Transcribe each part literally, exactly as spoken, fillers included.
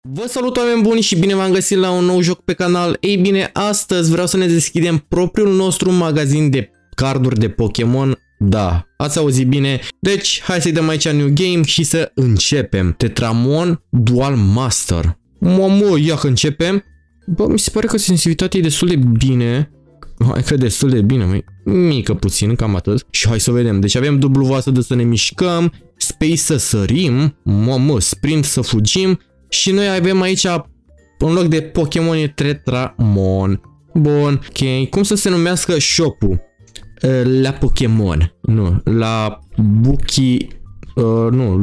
Vă salut, oameni buni, și bine v-am găsit la un nou joc pe canal. Ei bine, astăzi vreau să ne deschidem propriul nostru magazin de carduri de Pokémon. Da, ați auzit bine. Deci, hai să-i dăm aici New Game și să începem. Tetramon Dual Master. Mamă, ia că începem. Bă, mi se pare că sensibilitatea e destul de bine. Hai că destul de bine, măi. Mică puțin, cam atât. Și hai să vedem. Deci avem dublu vasă de să ne mișcăm, space să sărim, mamă, sprint să fugim. Și noi avem aici, în loc de Pokémon, e Tetramon. Bun, ok. Cum să se numească shop-ul? La Pokémon. Nu, la Buki... Uh, nu,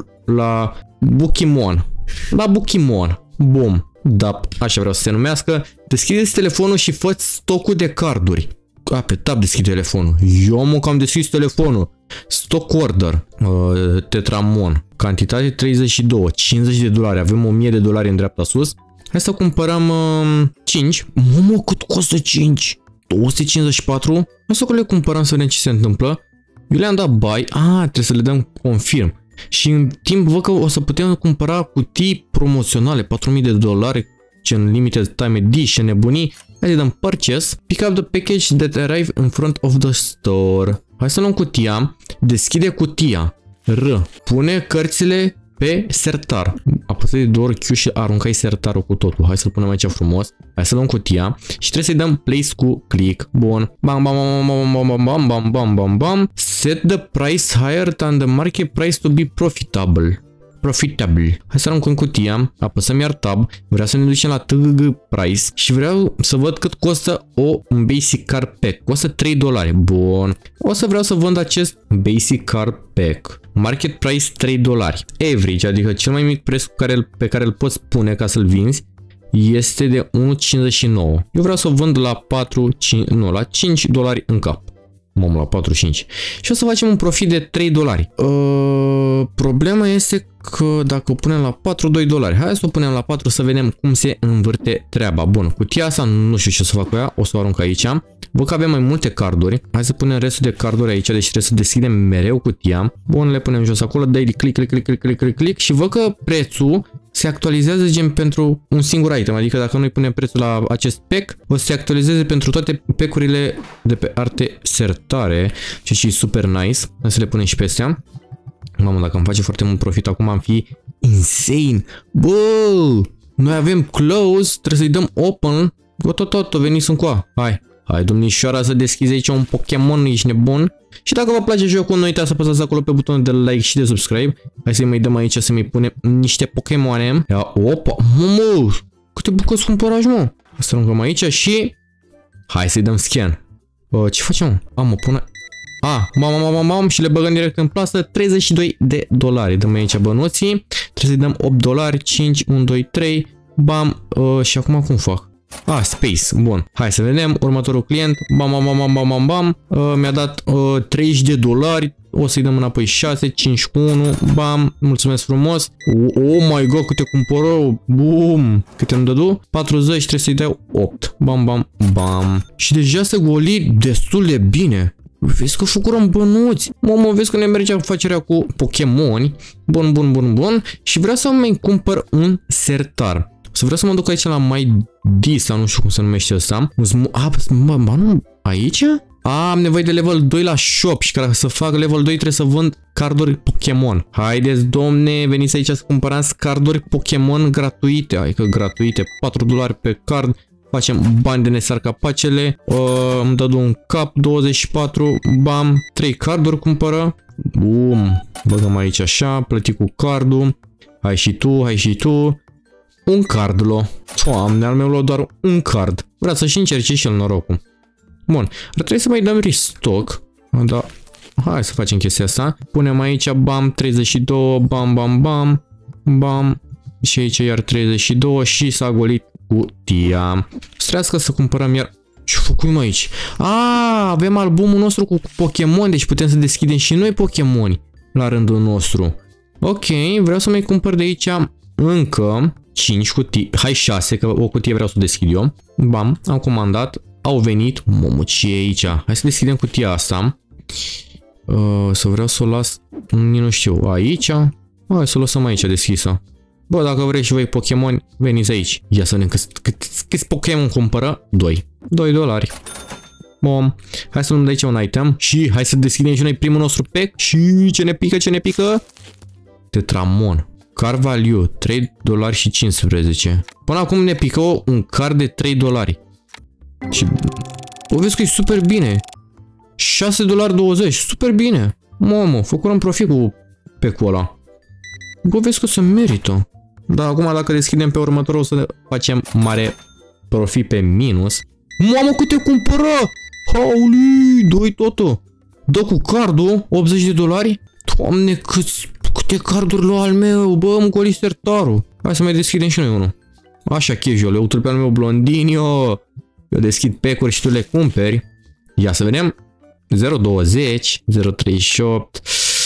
la Bukimon. La Bukimon. Bum. Da, așa vreau să se numească. Deschideți telefonul și fă stocul de carduri. A, pe tab deschide telefonul. Eu mă că am deschis telefonul. Stock order. Uh, Tetramon. Cantitate treizeci și doi. cincizeci de dolari. Avem o mie de dolari în dreapta sus. Hai să cumpărăm uh, cinci. Mamă, cât costă cinci? două sute cincizeci și patru. Hai să le cumpărăm să vedem ce se întâmplă. Eu le-am dat buy. Ah, trebuie să le dăm confirm. Și în timp văd că o să putem cumpăra cutii promoționale. patru mii de dolari. În limited time edition, nebunii. Hai să dăm purchase. Pick up the package that arrive in front of the store. Hai să luăm cutia. Deschide cutia. R. Pune cărțile pe sertar. Apăsă de două ori Q și aruncai sertarul cu totul. Hai să-l punem aici frumos. Hai să luăm cutia și trebuie să-i dăm place cu click. Bun. Bam, bam, bam, bam, bam, bam, bam, bam, bam, bam. Set the price higher than the market price to be profitable. Profitable. Hai să aruncăm cutia, apăsăm iar tab, vreau să ne ducem la T G G price și vreau să văd cât costă o, un basic card pack. Costă trei dolari. Bun. O să vreau să vând acest basic card pack. Market price trei dolari. Average, adică cel mai mic preț pe care, pe care îl poți pune ca să-l vinzi, este de unu virgulă cincizeci și nouă. Eu vreau să o vând la patru, cinci, nu, la cinci dolari în cap. Mamă, la patruzeci și cinci. Și o să facem un profit de trei dolari. Uh, problema este că dacă o punem la patru, doi dolari. Hai să o punem la patru să vedem cum se învârte treaba. Bun, cutia asta nu știu ce să fac cu ea. O să o arunc aici. Văd că avem mai multe carduri. Hai să punem restul de carduri aici. Deci trebuie să deschidem mereu cutia. Bun, le punem jos acolo. Dai click, click, click, click, click, click, click. Și văd că prețul se actualizează gen pentru un singur item. Adică dacă noi punem prețul la acest pack, o să se actualizeze pentru toate packurile de pe arte sertare. Și și super nice. Hai să le punem și pe astea. Mamă, dacă îmi face foarte mult profit acum am fi insane. Bă, noi avem close, trebuie să-i dăm open. Bă, tot, tot, tot, veniți în coa. Hai, hai, domnișoara, să deschizi aici un Pokémon, ești nebun. Și dacă vă place jocul, nu uitați să apăsați acolo pe butonul de like și de subscribe. Hai să-i mai dăm aici, să mai punem niște Pokémone. Ia, opa, mamă, câte bucăți cumpărași, mă. Să aruncăm aici și... hai să-i dăm scan. Bă, ce facem? Am, mă pune... Ah, mam, mam, mam, mam, și le băgăm direct în plasă, treizeci și doi de dolari. Dăm aici bănuții, trebuie să-i dăm opt dolari, cinci, unu, doi, trei, bam, uh, și acum cum fac? Ah, space, bun. Hai să vedem, următorul client, bam, bam, bam, bam, bam, bam, uh, mi-a dat uh, treizeci de dolari, o să-i dăm înapoi șase, cinci cu unu, bam, mulțumesc frumos. Oh my god, câte cumpără, bum, câte îmi dădu? patruzeci, trebuie să-i dau opt, bam, bam, bam. Și deja se goli destul de bine. Vezi că făcurăm bănuți. Mamă, vezi că ne merge afacerea cu Pokémoni. Bun, bun, bun, bun. Și vreau să mai cumpăr un sertar. Să vreau să mă duc aici la My D sau nu știu cum se numește ăsta. A, mă, nu, aici? A, am nevoie de level doi la shop și ca să fac level doi trebuie să vând carduri Pokémon. Haideți, domne, veniți aici să cumpărați carduri Pokémon gratuite. Adică gratuite, patru dolari pe card. Facem bani de nesarcapacele. Uh, îmi dă un cap, douăzeci și patru, bam, trei carduri cumpără. Bum, băgăm aici așa, plăti cu cardul. Hai și tu, hai și tu. Un card lo. Doamne, al meu luă doar un card. Vreau să-și încerce și el norocul. Bun, ar trebui să mai dăm restock. Da. Hai să facem chestia asta. Punem aici, bam, treizeci și doi, bam, bam, bam, bam. Și aici iar treizeci și doi și s-a golit cutia. Strească să cumpărăm iar... Ce făcuim aici? Ah, avem albumul nostru cu Pokémon, deci putem să deschidem și noi Pokémoni la rândul nostru. Ok, vreau să mai cumpăr de aici încă cinci cutii. Hai șase, că o cutie vreau să o deschid eu. Bam, am comandat. Au venit. Mamă, ce e aici? Hai să deschidem cutia asta. Uh, să vreau să o las... Nu știu, aici. Hai să o lăsăm aici deschisă. Bă, dacă vreți și voi Pokémon, veniți aici. Ia să vedem câți, câți Pokémon cumpără. doi. doi dolari. Bom. Hai să luăm de aici un item. Și hai să deschidem și noi primul nostru pack. Și ce ne pică, ce ne pică? Tetramon. Car value. trei dolari și cincisprezece. Până acum ne pică un car de trei dolari. Și... o vezi că e super bine. șase dolari douăzeci. Super bine. Mamă, făcurăm profit cu pack-ul ăla. Bă, vezi că se merită. Dar acum dacă deschidem pe următorul o să facem mare profit pe minus. Mamă, câte cumpără! Hauli, doi totul. Dă cu cardul, optzeci de dolari. Doamne, câți, câte carduri lua al meu, bă, îmi goli sertarul. Hai să mai deschidem și noi unul. Așa, casual, eu uite pe al meu blondinio. Eu deschid pack-uri și tu le cumperi. Ia să vedem. zero douăzeci, zero treizeci și opt.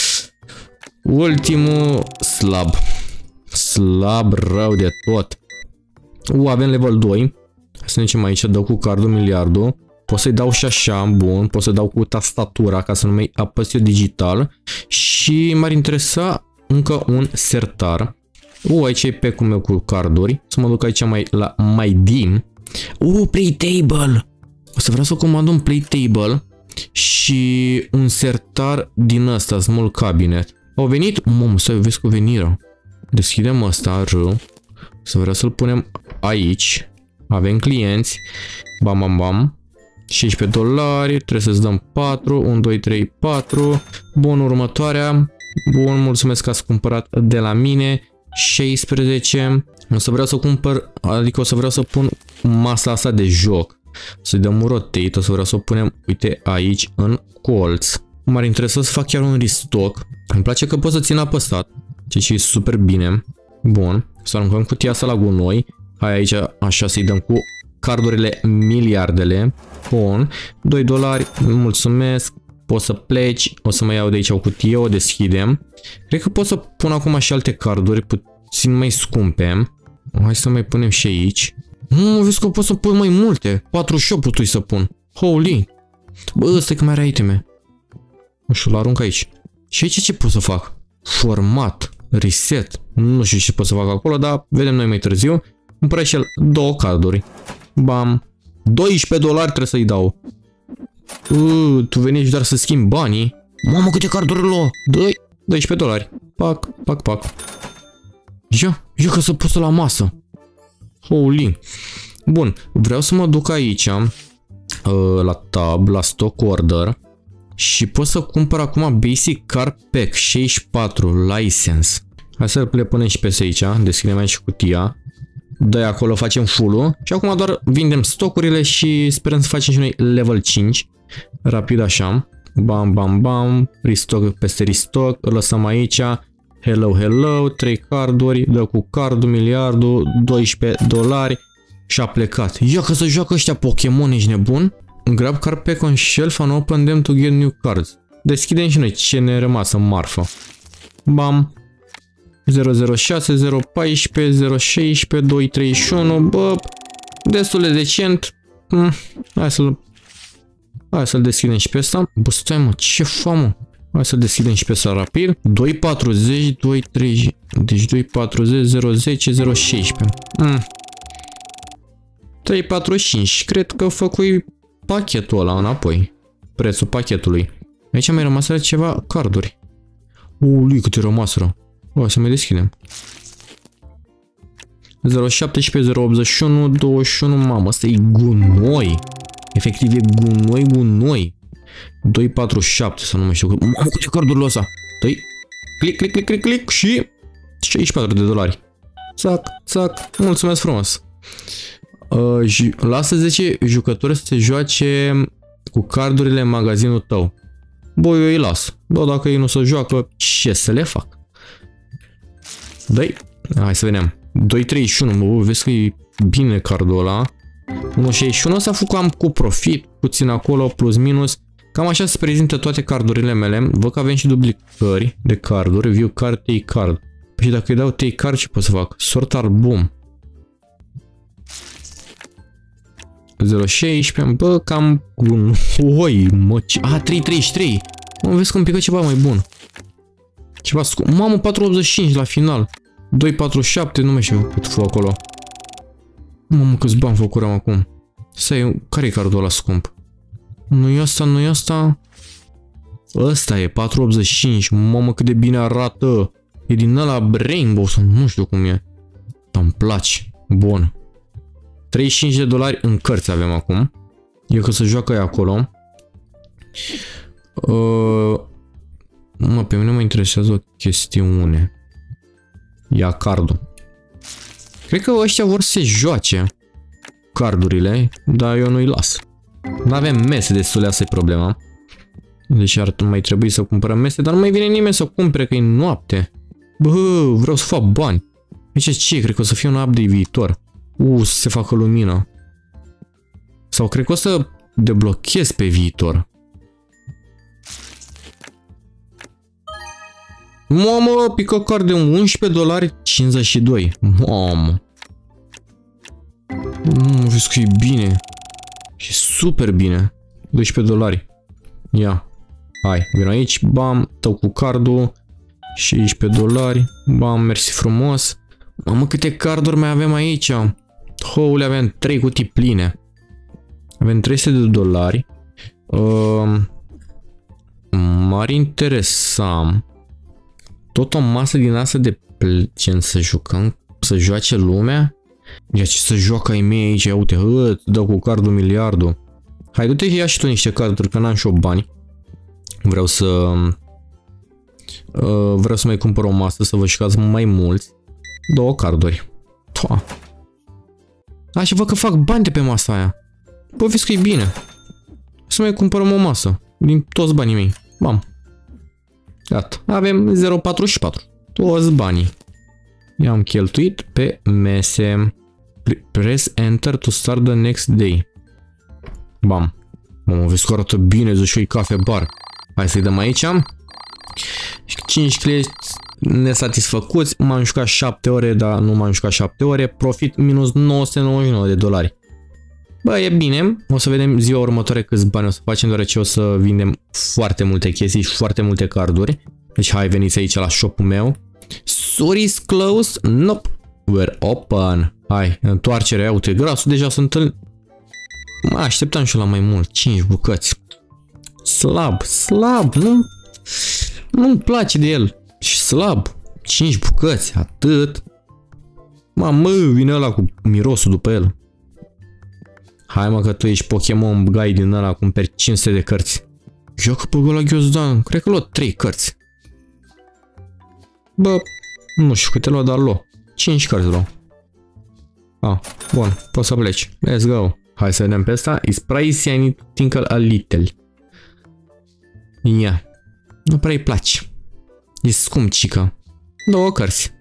Ultimul slab. Slab rău de tot. U, avem level doi. Hai să ne zicem aici, dau cu cardul miliardul. Pot să-i dau și așa, bun. Pot să dau cu tastatura ca să nu mai apăs eu digital. Și m-ar interesa încă un sertar. U, aici e pack-ul meu cu carduri. Să mă duc aici mai la My Dim. U, play table. O să vreau să comand un play table și un sertar din ăsta, small cabinet. Au venit? Mamă, să vezi cu venirea. Deschidem ăsta, R. Să vreau să-l punem aici. Avem clienți. Bam, bam, bam. șaisprezece dolari. Trebuie să-ți dăm patru. unu, doi, trei, patru. Bun, următoarea. Bun, mulțumesc că ați cumpărat de la mine. șaisprezece. O să vreau să cumpăr, adică o să vreau să pun masa asta de joc. Să-i dăm un rotate. O să vreau să o punem, uite, aici, în colț. M-ar interesa să fac chiar un restock. Îmi place că pot să țin apăsat. Ceea ce e super bine. Bun. Să aruncăm cutia asta la gunoi. Hai aici, așa, să-i dăm cu cardurile miliardele. Bun. doi dolari. Mulțumesc. Poți să pleci. O să mai iau de aici o cutie. O deschidem. Cred că pot să pun acum și alte carduri puțin mai scumpe. Hai să mai punem și aici. Nu, vezi că pot să pun mai multe. patruzeci și opt putui să pun. Holy. Bă, ăsta e că mai are iteme. Nu știu, l-arunc aici. Și aici ce pot să fac? Format. Reset. Nu știu ce pot să fac acolo, dar vedem noi mai târziu. Cumpără și el două carduri. Bam. doisprezece dolari trebuie să-i dau. Uh, tu veni doar să schimbi banii. Mamă, câte carduri lua. doisprezece dolari. Pac, pac, pac. Ia, ia că să pus la masă. Holy. Bun, vreau să mă duc aici. Uh, la tab, la stock order. Și pot să cumpăr acum Basic Car Pack șaizeci și patru License. Hai să le punem și pe aici. Deschidem aici cutia. Dă acolo, facem full-ul. Și acum doar vindem stocurile și sperăm să facem și noi level cinci. Rapid așa. Bam, bam, bam. Restock peste restock. Îl lăsăm aici. Hello, hello. trei carduri. Dă cu cardul, miliardul. doisprezece dolari. Și a plecat. Ia că să joacă ăștia Pokémon, ești nebun? Grab card pack on shelf and open them to get new cards. Deschidem și noi ce ne-a rămas în marfă. Bam. zero zero șase, zero paisprezece, zero șaisprezece, doi treizeci și unu. Bă, destul de decent. Hmm. Hai să-l Hai să-l deschidem și pe ăsta. Bă, stai mă, ce fac mă? Hai să deschidem și pe ăsta rapid. doi patruzeci, doi treizeci. Deci doi patruzeci, zero zece, zero șaisprezece. Hmm. trei patruzeci și cinci. Cred că făcui pachetul ăla înapoi. Prețul pachetului. Aici mai rămaseră ceva carduri. Uli, câte rămaseră. O, să mai deschidem. zero șaptesprezece, zero optzeci și unu, douăzeci și unu. Mamă, ăsta e gunoi. Efectiv e gunoi, gunoi. doi patruzeci și șapte, să nu mai știu. Mamă, câte carduri ăsta. doi. Click, click, click, click, click. Și șaizeci și patru de dolari. Țac, țac. Mulțumesc frumos. Uh, lasă zece jucători să se joace cu cardurile în magazinul tău. Bă, eu îi las. Dar dacă ei nu se joacă, ce să le fac? Dă-i. Hai să vedem. doi treizeci și unu. Bă, vezi că e bine cardul ăla. unu șaizeci și unu. O să fac cam cu profit. Puțin acolo, plus minus. Cam așa se prezintă toate cardurile mele. Văd că avem și duplicări de carduri. View card, take card. Păi dacă îi dau take card, ce pot să fac? Sort album. zero șaisprezece, bă, cam oi, mă, ce... A, trei treizeci și trei. Mă, vezi că îmi pică ceva mai bun. Ceva scump. Mamă, patru optzeci și cinci la final. doi patruzeci și șapte, nu mai știu cât fă acolo. Mamă, câți bani făcuram acum. Stai, care-i cardul ăla scump? Nu-i asta, nu-i asta? Ăsta e, patru optzeci și cinci. Mamă, cât de bine arată. E din ăla Rainbow sau nu știu cum e. Dar îmi place. Bun. treizeci și cinci de dolari în cărți avem acum. E că se joacă aia acolo. Uh, mă, pe mine mă interesează o chestiune. Ia cardul. Cred că ăștia vor să se joace cardurile, dar eu nu-i las. Nu avem mese destule, asta e problema. Deci ar mai trebui să cumpărăm mese, dar nu mai vine nimeni să cumpere, că e noapte. Bă, vreau să fac bani. Deci ce? Cred că o să fie un update viitor. U, să se facă lumină. Sau cred că o să deblochez pe viitor. Mamă, pică card de unsprezece dolari cincizeci și doi. Mamă. Nu, vezi că e bine. E super bine. doisprezece dolari. Ia. Hai, vin aici, bam, tău cu cardul. șaisprezece dolari. Bam, mersi frumos. Mamă, câte carduri mai avem aici. Holy, avem trei cutii pline. Avem trei sute de dolari. Uh, M-ar interesa tot o masă din asta de gen să jucăm, să joace lumea. Ia ce să joacă ai mei aici, ia uite, hă, dau cu cardul miliardul. Hai, du-te și ia și tu niște carduri, că n-am și eu bani. Vreau să... Uh, vreau să mai cumpăr o masă, să vă jucați mai mulți. Două carduri. Toa. A, și văd că fac bani de pe masa aia. Bă, vezi că e bine. Să mai cumpărăm o masă. Din toți banii mei. Bam. Gata. Avem zero virgulă patruzeci și patru. Toți banii. I-am cheltuit pe mese. Press Enter to start the next day. Bam. Mamă, vezi că arată bine, zici și cafe bar. Hai să-i dăm aici. cinci clienți nesatisfăcuți. M-am jucat șapte ore, dar nu m-am jucat șapte ore. Profit minus nouă sute nouăzeci și nouă de dolari. Bă, e bine. O să vedem ziua următoare câți bani o să facem, deoarece o să vindem foarte multe chestii și foarte multe carduri. Deci hai, veniți aici la shop-ul meu. Sorry is closed. Nope. We're open. Hai, întoarcere. Ia uite, grasul deja sunt în... Mă așteptam și la mai mult. cinci bucăți. Slab, slab. Nu... Nu-mi place de el. Și slab. cinci bucăți. Atât. Mamă, vine ăla cu mirosul după el. Hai mă că tu ești Pokémon Guy din ăla, cumperi cinci sute de cărți. Joacă pe ăla Ghiozdan. Cred că lua trei cărți. Bă, nu știu câte lua, dar lua. cinci cărți lua. Ah, bun, poți să pleci. Let's go. Hai să vedem pe asta. It's pricey, I need to tinkle a little. Ia. Yeah. Nu prea îi place. E scump, cică. Două cărți.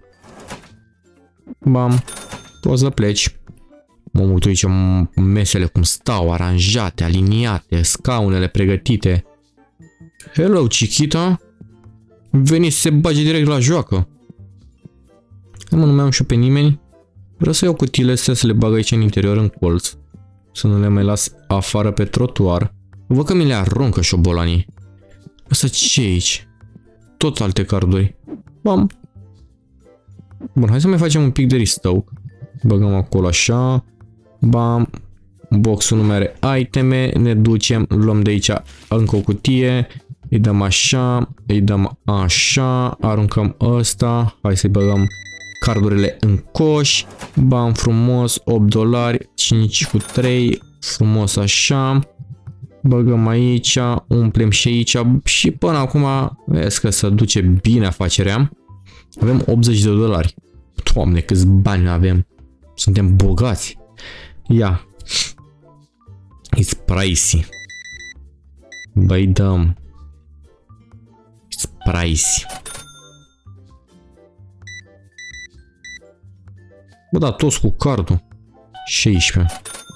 Bam. Poți să pleci. Mă uit aici mesele cum stau, aranjate, aliniate, scaunele pregătite. Hello, Chiquita. Veni să se bage direct la joacă. Mă, nu mai am și pe nimeni. Vreau să iau cutiile astea să le bag aici în interior, în colț. Să nu le mai las afară pe trotuar. Văd că mi le aruncă șobolanii. Asta ce e aici? Tot alte carduri. Bam. Bun, hai să mai facem un pic de restock. Băgăm acolo așa. Bam. Boxul nu mai are iteme. Ne ducem, luăm de aici încă o cutie. Îi dăm așa. Îi dăm așa. Aruncăm ăsta. Hai să-i băgăm cardurile în coș. Bam, frumos. opt dolari. cinci cu trei. Frumos așa. Băgăm aici. Umplem și aici. Și până acum vezi că se duce bine afacerea. Avem optzeci de dolari. Doamne, câți bani avem. Suntem bogați. Ia. It's pricey. Băi, dăm. It's pricey. Bă, da, toți cu cardul. șaisprezece.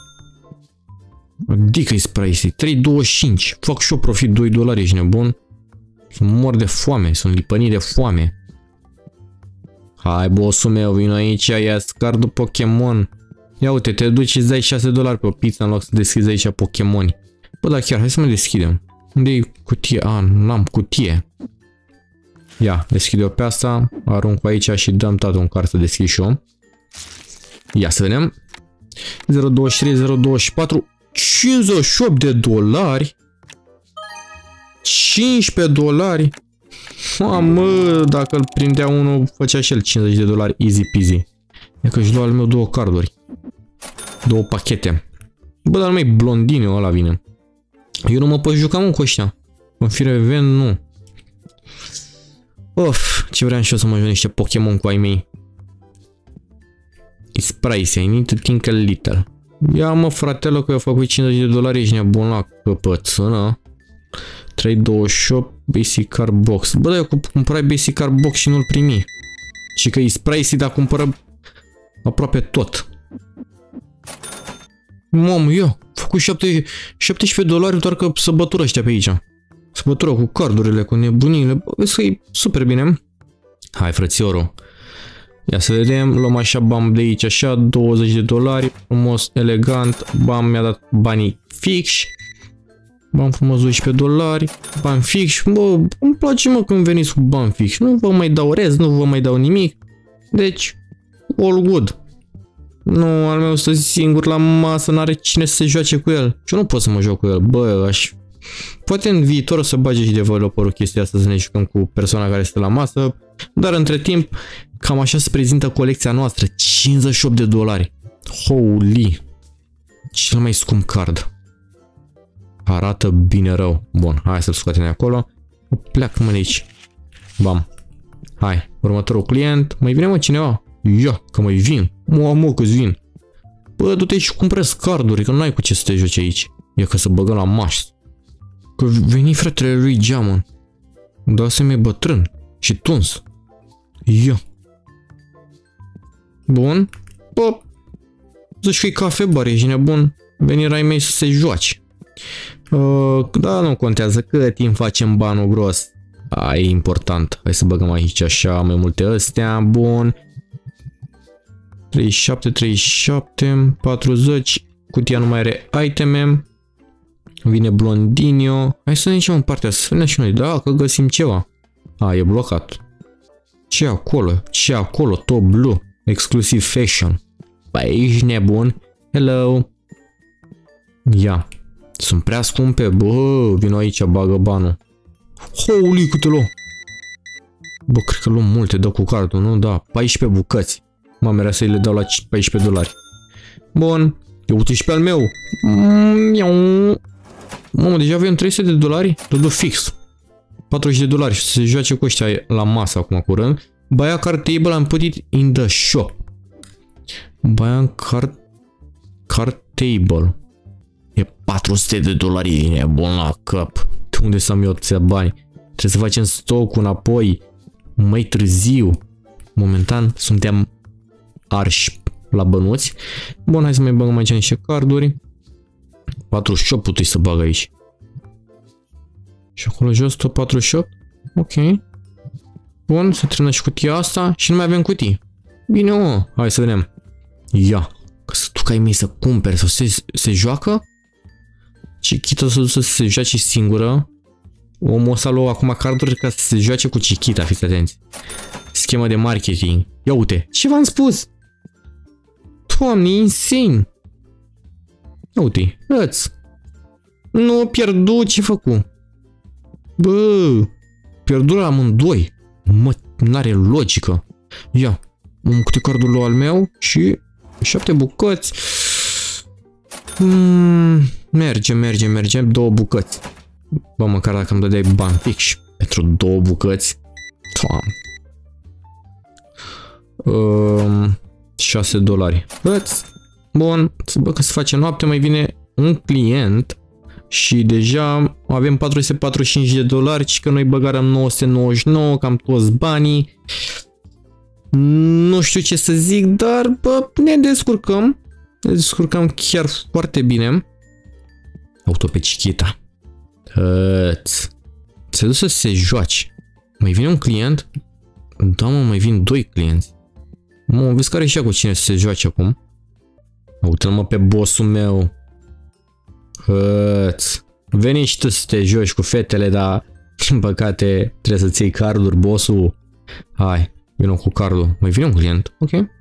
Adică it's pricey. trei douăzeci și cinci. Fac și eu profit doi dolari, ești nebun? Sunt mor de foame. Sunt lipănit de foame. Hai, bossul meu, vin aici, ia cardul Pokémon. Ia uite, te duci și îți dai șase dolari pe o pizza în loc să deschizi aici Pokémoni. Bă, dar chiar, hai să mai deschidem. Unde e cutie? A, n-am cutie. Ia, deschid-o pe asta, arunc aici și dăm toată un card să deschid și eu. Ia să vedem. zero douăzeci și trei, zero douăzeci și patru, cincizeci și opt de dolari. cincisprezece dolari. Mamă, dacă îl prindea unul, făcea și el cincizeci de dolari, easy peasy. E că își lua al meu două carduri. Două pachete. Bă, dar numai blondiniu ăla vine. Eu nu mă pot juca, mă, cu ăștia. În fire event, nu. Of, ce vreau și eu să mă joc niște Pokémon cu ai mei. It's pricey, I need to think a little. Ia mă, fratele, că eu fac cu cincizeci de dolari, ești nebun la căpățână. trei douăzeci și opt Basic Card Box. Bă, dar eu cumpărai Basic Card Box și nu-l primi. Și că e pricey, dar cumpără aproape tot. Mamă, eu, făcut șaptesprezece dolari doar că săbătură ăștia pe aici. Săbătură cu cardurile, cu nebunile. Bă, vezi că e super bine. Hai, frățiorul. Ia să vedem, luăm așa, bam, de aici, așa, douăzeci de dolari, frumos, elegant, bam, mi-a dat banii fix. Bam, frumos, doisprezece dolari, bani fix. Bă, îmi place, mă, când veniți cu bani fix. Nu vă mai dau rez, nu vă mai dau nimic. Deci, all good. Nu, al meu stă singur la masă, n-are cine să se joace cu el. Și eu nu pot să mă joc cu el, bă, aș... Poate în viitor o să bage și developerul chestia asta, să ne jucăm cu persoana care stă la masă. Dar între timp, cam așa se prezintă colecția noastră. cincizeci și opt de dolari. Holy! Cel mai scump card. Arată bine rău. Bun, hai să-l scoatem de acolo. Pleacă, mă, de aici. Bam. Hai, următorul client. Mai vine, mă, cineva? Ia, că mai vin. Mă, mă, că-ți vin. Bă, du-te și cumpără carduri, că nu ai cu ce să te joci aici. Ia că să băgăm la maș. Că veni fratele lui Geamăn. Dar să mi-e bătrân. Și tuns. Ia. Bun. Bă. Zici că e cafe bar, ești nebun. Venirea ai mei să se joace. Uh, da, nu contează cât timp facem banul gros. A, e important. Hai să băgăm aici așa mai multe astea. Bun. treizeci și șapte, treizeci și șapte, patruzeci. Cutia nu mai are iteme. Vine blondinio. Hai să ne ieșim în partea să vedem și noi. Da, că găsim ceva. A, e blocat. Ce acolo? Ce acolo? Top blue. Exclusiv fashion. Băi, ești nebun. Hello. Ia. Sunt prea scumpe. Bă, vino aici, bagă banul. Holy, câte luăm. Bă, cred că luăm multe, dă cu cardul, nu? Da, paisprezece bucăți. Mă, merea să-i le dau la paisprezece dolari. Bun. Eu uite și pe al meu. Mamă, deja avem trei sute de dolari? Totul fix. patruzeci de dolari și se joace cu ăștia la masă acum curând. Buy a card table and put it in the shop. Buy a card, card table. E patru sute de dolari, e nebun la cap. De unde să-mi iau atâția bani? Trebuie să facem stock înapoi. Mai târziu. Momentan suntem arși la bănuți. Bun, hai să mai băgăm aici niște carduri. patruzeci și opt puteai să bag aici. Și acolo jos tot patruzeci și opt. Ok. Bun, se termină și cutia asta și nu mai avem cutii. Bine, mă. Hai să vedem. Ia. Că să tu ca ai mei să cumperi sau se, se joacă. Chiquita să să se joace singură. Omul ăsta lua acum carduri ca să se joace cu Chiquita, fiți atenți. Schemă de marketing. Ia uite. Ce v-am spus? Doamne, insane. Ia uite. Îți. Nu, pierdut, ce făcu? Bă, pierdut la amândoi. Mă, n-are logică. Ia. Un câte cardul al meu și șapte bucăți. Mm, merge, merge, merge. Două bucăți. Bă, măcar dacă îmi dădeai bani fix pentru două bucăți. Doamne. Um, șase dolari. Băți. Bun. Bă, că se face noapte, mai vine un client. Și deja avem patru sute patruzeci și cinci de dolari. Și că noi băgarăm nouă sute nouăzeci și nouă. Cam toți banii. Nu știu ce să zic, dar bă, ne descurcăm. Ne descurcăm chiar foarte bine. Auto pe Chiquita. Hăți. Se duce să se joace. Mai vine un client? Da, mă, mai vin doi clienți. Mă, vezi care și cu cine să se joace acum? Uite-l, mă, pe bossul meu. Hăți. Veni și tu să te joci cu fetele, dar Din păcate, trebuie să-ți iei carduri, bossul. Hai, vină cu cardul. Mai vine un client, ok. Uh,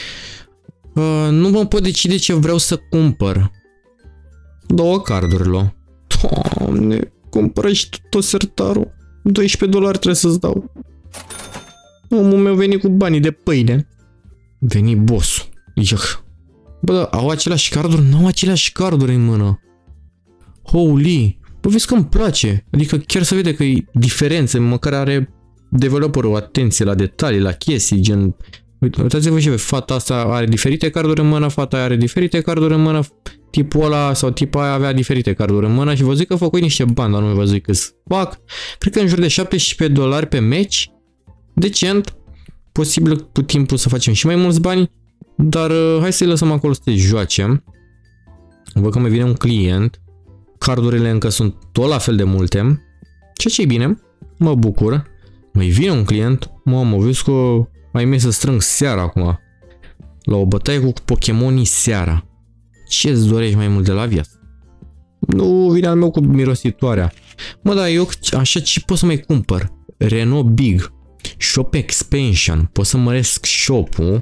nu mă pot decide ce vreau să cumpăr. Două carduri, lo. Doamne, cumpără și tot sertarul. doisprezece dolari trebuie să-ți dau. Omul meu veni cu banii de pâine. Veni bossul. Iuh. Bă, da, au aceleași carduri? Nu au aceleași carduri în mână. Holy. Bă, vezi că îmi place. Adică chiar se vede că e diferență. Măcar are developerul atenție la detalii, la chestii, gen... Uitați-vă și pe fata asta are diferite carduri în mână, fata aia are diferite carduri în mână, tipul ăla sau tipa aia avea diferite carduri în mână și vă zic că făcui niște bani, dar nu vă zic câți fac. Cred că în jur de șaptesprezece dolari pe meci. Decent. Posibil cu timpul să facem și mai mulți bani, dar uh, hai să-i lăsăm acolo să te joace. Văd că mai vine un client. Cardurile încă sunt tot la fel de multe. Ceea ce e bine. Mă bucur. Mai vine un client. Mamă, vezi că ai mei să strâng seara acum. La o bătaie cu Pokémonii seara. Ce-ți dorești mai mult de la viață? Nu vine al meu cu mirositoarea. Mă, dar eu așa ce pot să mai cumpăr? Renault Big. Shop Expansion. Pot să măresc shop-ul.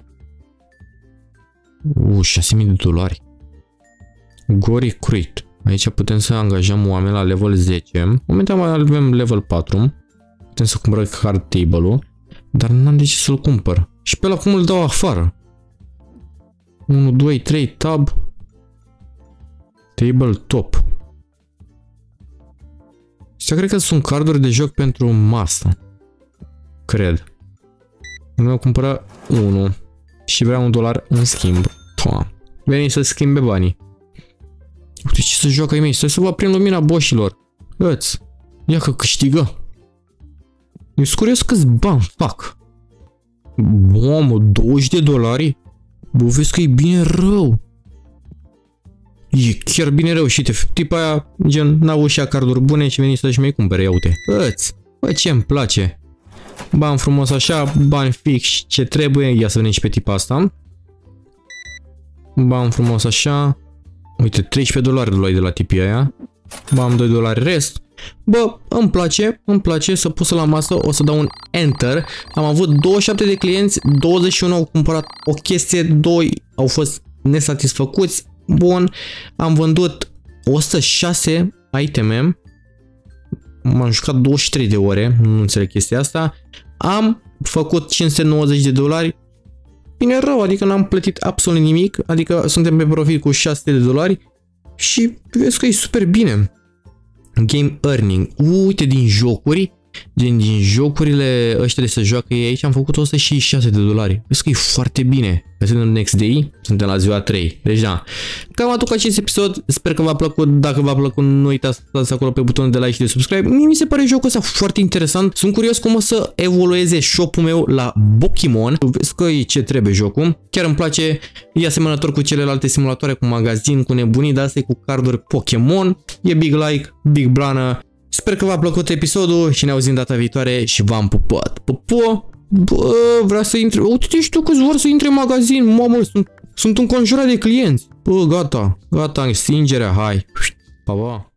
Uh, șase mii de dolari. Go Recruit. Aici putem să angajăm oameni la level zece. Momentan avem level patru. Putem să cumpărăm card table-ul. Dar n-am de ce să-l cumpăr. Și pe ăla cum îl dau afară? unu, doi, trei, tab. Table top. Astea cred că sunt carduri de joc pentru masă. Cred. Nu mi-au cumpărat unu. Și vrea un dolar în schimb. Toa. Veni să schimbe banii. Uite ce să joacă ai mei. Stai să vă aprind lumina boșilor. Îți. Ia că câștigă. Eu sunt curios câți bani fac. Mamă, douăzeci de dolari? Bă, vezi că e bine rău. E chiar bine rău și te tipa aia, gen, n-au ăștia carduri bune și veni să-și mai cumpere, ia uite. Îți, bă, ce-mi place. Bani frumos așa, bani fix ce trebuie, ia să venim și pe tipa asta. Bani frumos așa. Uite, treisprezece dolari de luai de la tipii aia. Bam, doi dolari rest. Bă, îmi place, îmi place să pus la masă, o să dau un enter. Am avut douăzeci și șapte de clienți, douăzeci și unu au cumpărat o chestie, doi au fost nesatisfăcuți. Bun, am vândut o sută șase iteme. M-am jucat douăzeci și trei de ore, nu înțeleg chestia asta. Am făcut cinci sute nouăzeci de dolari. Bine rău, adică n-am plătit absolut nimic, adică suntem pe profit cu șase sute de dolari. Și vezi că e super bine. Game earning. Uite, din jocuri, din, din jocurile ăștia de să joacă ei aici, am făcut o sută șaizeci și șase de dolari. Vezi că e foarte bine. Suntem next day, suntem la ziua trei. Deci da. Cam atât cu acest episod. Sper că v-a plăcut. Dacă v-a plăcut, nu uitați să dați acolo pe butonul de like și de subscribe. Mie mi se pare jocul ăsta foarte interesant. Sunt curios cum o să evolueze shop-ul meu la Pokémon. Vezi că e ce trebuie jocul. Chiar îmi place. E asemănător cu celelalte simulatoare, cu magazin, cu nebunii, dar asta e cu carduri Pokémon. E big like, big blană. Sper că v-a plăcut episodul și ne auzim data viitoare și v-am pupat. Pupo! Bă, vreau să intre. Uite, știu câți vor să intre în magazin. Mamă, sunt, sunt înconjurat de clienți. Bă, gata. Gata, stingerea, hai. Pa, pa.